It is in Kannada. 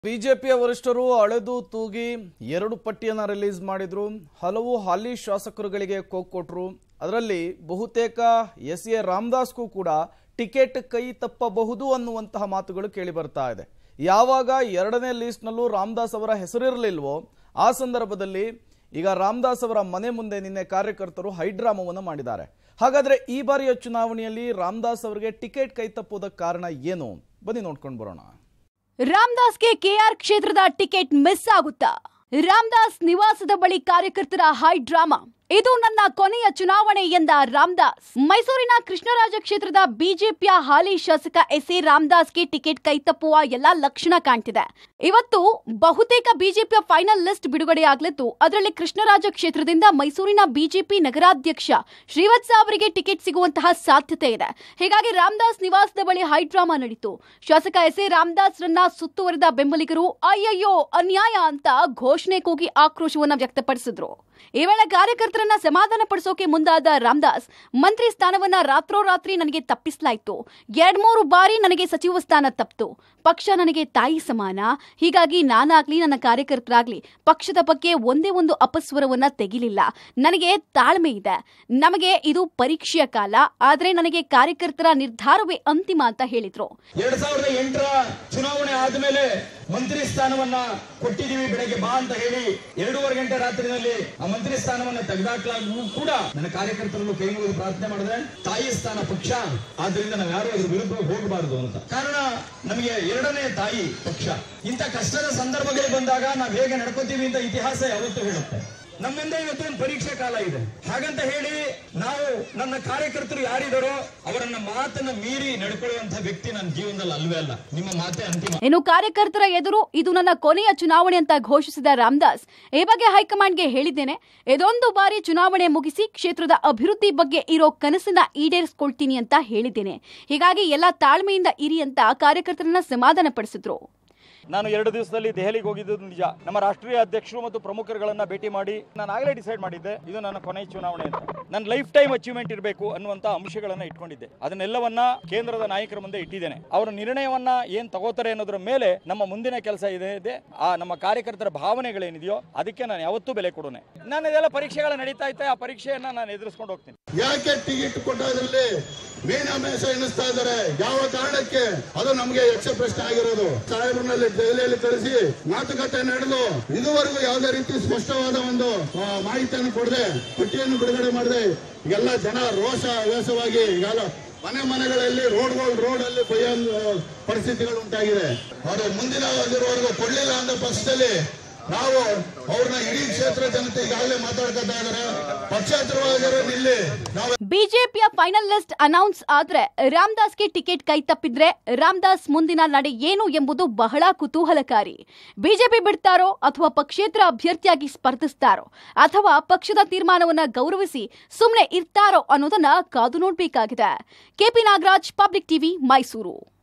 ಬಿಜೆಪಿಯ ವರಿಷ್ಠರು ಅಳೆದು ತೂಗಿ ಎರಡು ಪಟ್ಟಿಯನ್ನು ರಿಲೀಸ್ ಮಾಡಿದ್ರು. ಹಲವು ಹಾಲಿ ಶಾಸಕರುಗಳಿಗೆ ಕೊಟ್ಟರು. ಅದರಲ್ಲಿ ಬಹುತೇಕ ಎಸ್.ಎ. ರಾಮದಾಸ್ಗೂ ಕೂಡ ಟಿಕೆಟ್ ಕೈ ತಪ್ಪಬಹುದು ಅನ್ನುವಂತಹ ಮಾತುಗಳು ಕೇಳಿ ಬರ್ತಾ ಇದೆ. ಯಾವಾಗ ಎರಡನೇ ಲಿಸ್ಟ್ನಲ್ಲೂ ರಾಮದಾಸ್ ಅವರ ಹೆಸರಿರಲಿಲ್ವೋ ಆ ಸಂದರ್ಭದಲ್ಲಿ ಈಗ ರಾಮದಾಸ್ ಅವರ ಮನೆ ಮುಂದೆ ನಿನ್ನೆ ಕಾರ್ಯಕರ್ತರು ಹೈಡ್ರಾಮವನ್ನು ಮಾಡಿದ್ದಾರೆ. ಹಾಗಾದ್ರೆ ಈ ಬಾರಿಯ ಚುನಾವಣೆಯಲ್ಲಿ ರಾಮದಾಸ್ ಅವರಿಗೆ ಟಿಕೆಟ್ ಕೈ ತಪ್ಪುವುದಕ್ಕೆ ಕಾರಣ ಏನು? ಬನ್ನಿ ನೋಡ್ಕೊಂಡು ಬರೋಣ. ರಾಮದಾಸ್ಗೆ ಕೆಆರ್ ಕ್ಷೇತ್ರದ ಟಿಕೆಟ್ ಮಿಸ್ ಆಗುತ್ತಾ? ರಾಮದಾಸ್ ನಿವಾಸದ ಬಳಿ ಕಾರ್ಯಕರ್ತರ ಹೈ ಡ್ರಾಮಾ. ಇದು ನನ್ನ ಕೊನೆಯ ಚುನಾವಣೆ ಎಂದ ರಾಮದಾಸ್. ಮೈಸೂರಿನ ಕೃಷ್ಣರಾಜ ಕ್ಷೇತ್ರದ ಬಿಜೆಪಿಯ ಹಾಲಿ ಶಾಸಕ ಎಸ್.ಎ. ರಾಮದಾಸ್ಗೆ ಟಿಕೆಟ್ ಕೈತಪ್ಪುವ ಎಲ್ಲಾ ಲಕ್ಷಣ ಕಾಣ್ತಿದೆ. ಇವತ್ತು ಬಹುತೇಕ ಬಿಜೆಪಿಯ ಫೈನಲ್ ಲಿಸ್ಟ್ ಬಿಡುಗಡೆಯಾಗಲಿದ್ದು, ಅದರಲ್ಲಿ ಕೃಷ್ಣರಾಜ ಕ್ಷೇತ್ರದಿಂದ ಮೈಸೂರಿನ ಬಿಜೆಪಿ ನಗರಾಧ್ಯಕ್ಷ ಶ್ರೀವತ್ಸ ಅವರಿಗೆ ಟಿಕೆಟ್ ಸಿಗುವಂತಹ ಸಾಧ್ಯತೆ ಇದೆ. ಹೀಗಾಗಿ ರಾಮದಾಸ್ ನಿವಾಸದ ಬಳಿ ಹೈ ಡ್ರಾಮಾ ನಡೀತು. ಶಾಸಕ ಎಸ್.ಎ. ರಾಮದಾಸ್ ರನ್ನ ಸುತ್ತುವರಿದ ಬೆಂಬಲಿಗರು ಅಯ್ಯಯ್ಯೋ ಅನ್ಯಾಯ ಅಂತ ಘೋಷಣೆ ಕೂಗಿ ಆಕ್ರೋಶವನ್ನ ವ್ಯಕ್ತಪಡಿಸಿದ್ರು. ಈ ವೇಳೆ ಕಾರ್ಯಕರ್ತರನ್ನ ಸಮಾಧಾನ ಪಡಿಸೋಕೆ ಮುಂದಾದ ರಾಮದಾಸ್, ಮಂತ್ರಿ ಸ್ಥಾನವನ್ನ ರಾತ್ರೋರಾತ್ರಿ ನನಗೆ ತಪ್ಪಿಸಲಾಯಿತು. 2-3 ಬಾರಿ ನನಗೆ ಸಚಿವ ಸ್ಥಾನ ತಪ್ಪಿತು. ಪಕ್ಷ ನನಗೆ ತಾಯಿ ಸಮಾನ. ಹೀಗಾಗಿ ನಾನಾಗ್ಲಿ ನನ್ನ ಕಾರ್ಯಕರ್ತರಾಗ್ಲಿ ಪಕ್ಷದ ಬಗ್ಗೆ ಒಂದೇ ಒಂದು ಅಪಸ್ವರವನ್ನ ತೆಗಿಲಿಲ್ಲ. ನನಗೆ ತಾಳ್ಮೆ ಇದೆ. ನಮಗೆ ಇದು ಪರೀಕ್ಷೆಯ ಕಾಲ. ಆದ್ರೆ ನನಗೆ ಕಾರ್ಯಕರ್ತರ ನಿರ್ಧಾರವೇ ಅಂತಿಮ ಅಂತ ಹೇಳಿದ್ರು. 2008ರ ಚುನಾವಣೆ ಆದ್ಮೇಲೆ ಮಂತ್ರಿ ಸ್ಥಾನವನ್ನ ಕೊಟ್ಟಿದ್ದೀವಿ, ಬೆಳಗ್ಗೆ ಬಾ ಅಂತ ಹೇಳಿ 2:30 ಗಂಟೆ ರಾತ್ರಿನಲ್ಲಿ ಆ ಮಂತ್ರಿ ಸ್ಥಾನವನ್ನ ತೆಗೆದಾಕಲಾಗೂ ಕೂಡ ನನ್ನ ಕಾರ್ಯಕರ್ತರನ್ನು ಕೈ ಮುಗಿದು ಪ್ರಾರ್ಥನೆ ಮಾಡಿದ್ರೆ, ತಾಯಿ ಸ್ಥಾನ ಪಕ್ಷ, ಆದ್ರಿಂದ ನಾವು ಯಾರು ಅದ್ರ ವಿರುದ್ಧ ಹೋಗಬಾರದು ಅಂತ. ಕಾರಣ ನಮಗೆ ಎರಡನೇ ತಾಯಿ ಪಕ್ಷ. ಇಂಥ ಕಷ್ಟದ ಸಂದರ್ಭಗಳು ಬಂದಾಗ ನಾವು ಹೇಗೆ ನಡ್ಕೋತೀವಿ ಅಂತ ಇತಿಹಾಸ ಯಾವತ್ತೂ ಹೇಳುತ್ತೆ. ನಮ್ಮಿಂದ ಇವತ್ತು ಒಂದು ಪರೀಕ್ಷೆ ಕಾಲ ಇದೆ. ಹಾಗಂತ ಹೇಳಿ ನಾವು ನನ್ನ ಕಾರ್ಯಕರ್ತರು ಯಾರಿದ್ದಾರೋ ಅವರನ್ನ ಮಾತನ್ನ ಮೀರಿ ನಡ್ಕೊಳ್ಳುವಂತ ವ್ಯಕ್ತಿ ನನ್ನ ಜೀವನದಲ್ಲಿ ಅಲ್ವೇ ಅಲ್ಲ. ನಿಮ್ಮ ಮಾತೆ ಅಂತಿಮ. ಇನ್ನು ಕಾರ್ಯಕರ್ತರ ಎದುರು ಇದು ನನ್ನ ಕೊನೆಯ ಚುನಾವಣೆ ಅಂತ ಘೋಷಿಸಿದ ರಾಮದಾಸ್, ಈ ಬಗ್ಗೆ ಹೈಕಮಾಂಡ್ಗೆ ಹೇಳಿದ್ದೇನೆ. ಇದೊಂದು ಬಾರಿ ಚುನಾವಣೆ ಮುಗಿಸಿ ಕ್ಷೇತ್ರದ ಅಭಿವೃದ್ಧಿ ಬಗ್ಗೆ ಇರೋ ಕನಸನ್ನ ಈಡೇರಿಸಿಕೊಳ್ತೀನಿ ಅಂತ ಹೇಳಿದ್ದೇನೆ. ಹೀಗಾಗಿ ಎಲ್ಲಾ ತಾಳ್ಮೆಯಿಂದ ಇರಿ ಅಂತ ಕಾರ್ಯಕರ್ತರನ್ನ ಸಮಾಧಾನ ಪಡಿಸಿದ್ರು. ನಾನು 2 ದಿವಸದಲ್ಲಿ ದೆಹಲಿಗೆ ಹೋಗಿದ್ದು ನಿಜ. ನಮ್ಮ ರಾಷ್ಟ್ರೀಯ ಅಧ್ಯಕ್ಷರು ಮತ್ತು ಪ್ರಮುಖರುಗಳನ್ನ ಭೇಟಿ ಮಾಡಿ ನಾನು ಆಗಲೇ ಡಿಸೈಡ್ ಮಾಡಿದ್ದೆ, ಇದು ನನ್ನ ಕೊನೆಯ ಚುನಾವಣೆ ಅಂತ. ನನ್ನ ಲೈಫ್ ಟೈಮ್ ಅಚೀವ್ಮೆಂಟ್ ಇರಬೇಕು ಅನ್ನುವಂತ ಅಂಶಗಳನ್ನ ಇಟ್ಕೊಂಡಿದ್ದೆ. ಅದನ್ನೆಲ್ಲವನ್ನ ಕೇಂದ್ರದ ನಾಯಕರ ಮುಂದೆ ಇಟ್ಟಿದ್ದೇನೆ. ಅವರ ನಿರ್ಣಯವನ್ನ ಏನ್ ತಗೋತಾರೆ ಅನ್ನೋದ್ರ ಮೇಲೆ ನಮ್ಮ ಮುಂದಿನ ಕೆಲಸ ಇದೆ. ಆ ನಮ್ಮ ಕಾರ್ಯಕರ್ತರ ಭಾವನೆಗಳೇನಿದೆಯೋ ಅದಕ್ಕೆ ನಾನು ಯಾವತ್ತೂ ಬೆಲೆ ಕೊಡೋನೆ. ನಾನು ಇದೆಲ್ಲ ಪರೀಕ್ಷೆಗಳು ನಡೀತಾ ಇತ್ತೆ, ಆ ಪರೀಕ್ಷೆಯನ್ನ ನಾನು ಎದುರಿಸ್ಕೊಂಡು ಹೋಗ್ತೀನಿ. ಯಾಕೆ ಟಿಕೆಟ್ ಕೊಟ್ಟೋದ್ರಲ್ಲಿ ಮೇನಾಮೇಷ ಎನಿಸ್ತಾ ಇದ್ದಾರೆ? ಯಾವ ಕಾರಣಕ್ಕೆ? ಅದು ನಮಗೆ ಯಕ್ಷ ಪ್ರಶ್ನೆ ಆಗಿರೋದು. ಸಾಹೇಬ್ರನ್ನಲ್ಲಿ ದೆಹಲಿಯಲ್ಲಿ ಕಳಿಸಿ ಮಾತುಕತೆ ನಡೆದು ಇದುವರೆಗೂ ಯಾವುದೇ ರೀತಿ ಸ್ಪಷ್ಟವಾದ ಒಂದು ಮಾಹಿತಿಯನ್ನು ಕೊಡದೆ ಪಟ್ಟಿಯನ್ನು ಬಿಡುಗಡೆ ಮಾಡದೆ ಈಗೆಲ್ಲ ಜನ ರೋಷ ವ್ಯಾಸವಾಗಿ ಈಗಲ್ಲ ಮನೆಗಳಲ್ಲಿ ರೋಡ್ ಅಲ್ಲಿ ಪರಿಸ್ಥಿತಿಗಳು ಉಂಟಾಗಿದೆ. ಅವರು ಮುಂದಿನ ಇರುವವರೆಗೂ ಕೊಡ್ಲಿಲ್ಲ ಅಂದ ಪಕ್ಷದಲ್ಲಿ ನಾವು ಅವ್ರನ್ನ ಇಡೀ ಕ್ಷೇತ್ರ ಜನತೆ ಈಗಾಗಲೇ ಮಾತಾಡ್ಕೊತಾ ಇದ್ದಾರೆ. ಪಕ್ಷೇತರವಾಗಿರೋ ನಿಲ್ಲಿ ಬಿಜೆಪಿಯ ಫೈನಲ್ ಲಿಸ್ಟ್ ಅನೌನ್ಸ್ ಆದ್ರೆ ರಾಮದಾಸ್ಗೆ ಟಿಕೆಟ್ ಕೈ ತಪ್ಪಿದ್ರೆ ರಾಮದಾಸ್ ಮುಂದಿನ ನಡೆ ಏನು ಎಂಬುದು ಬಹಳ ಕುತೂಹಲಕಾರಿ. ಬಿಜೆಪಿ ಬಿಡ್ತಾರೋ ಅಥವಾ ಪಕ್ಷೇತರ ಅಭ್ಯರ್ಥಿಯಾಗಿ ಸ್ಪರ್ಧಿಸ್ತಾರೋ ಅಥವಾ ಪಕ್ಷದ ತೀರ್ಮಾನವನ್ನ ಗೌರವಿಸಿ ಸುಮ್ಮನೆ ಇರ್ತಾರೋ ಅನ್ನೋದನ್ನ ಕಾದು ನೋಡ್ಬೇಕಾಗಿದೆ. KP Nagaraj, public TV, Mysuru.